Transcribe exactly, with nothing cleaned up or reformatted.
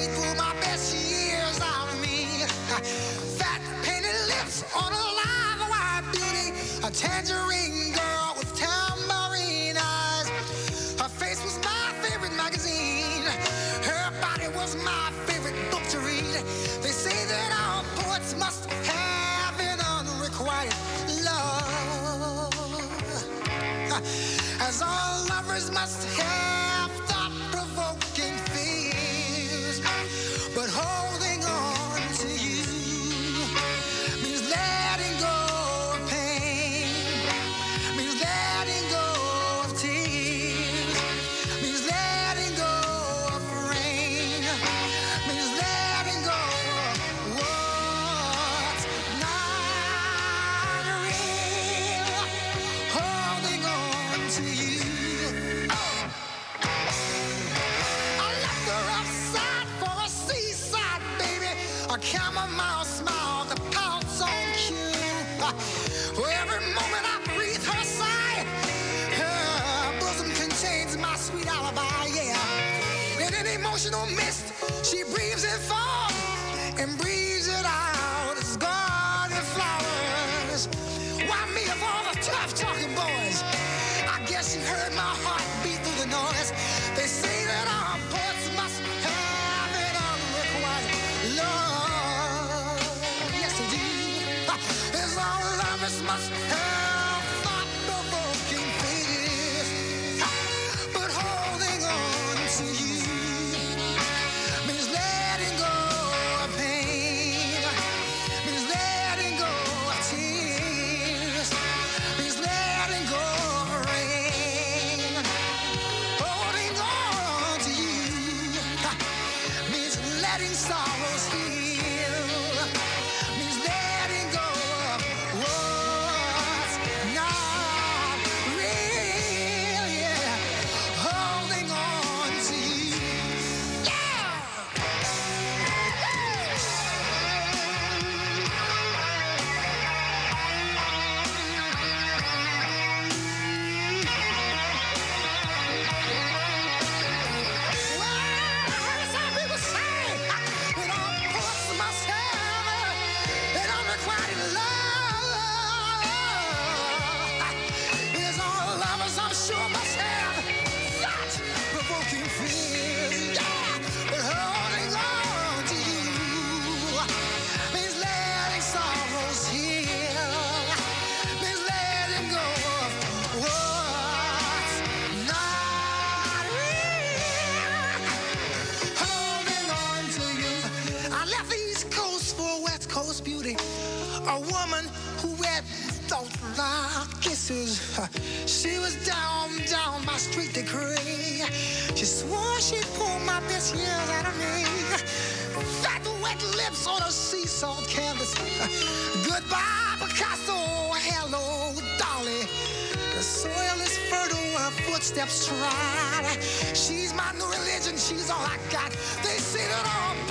she pulled my best years out of me. Fat painted lips on a live wire beauty, a tangerine girl with tambourine eyes. Her face was my favorite magazine. Her body was my favorite book to read. They say that all poets must have an unrequited love, as all lovers must have thought-provoking fears. But holding on to you means letting go of pain, means letting go of tears, means letting go of rain, means letting go of what's not real. Holding on to you. I left her outside for a seaside, baby. A chamomile smile, the pouts on cue. For every moment I breathe her sigh, her bosom contains my sweet alibi, yeah. In an emotional mist, she breathes in fog and breathes it out as garden flowers. Why me of all the tough talking boys? I guess you heard my heart beat through the noise. They say that our poets must have an unrequited love. Yes, they do. As all lovers must have thought-provoking fears. But holding on to you means letting go of pain, means letting go of tears, means letting go of rain. Holding on to you means letting sorrows heal, means letting go of what's not real, yeah. Holding on to you, yeah. Well, I heard some people say that all poets must have an unrequited love. Yes, all lovers, I'm sure, must have thought-provoking fears. Yeah, but holding on to you means letting sorrows heal, means letting go of what's not real. Holding on to you. I left the East Coast for a West Coast beauty, a woman who had thought-like kisses. She was down, down my street degree. She swore she'd pull my best years out of me. Fat, wet lips on a sea salt canvas. Goodbye, Picasso. Hello, Dolly. The soil is fertile, her footsteps trod. She's my new religion, she's all I got. They say that all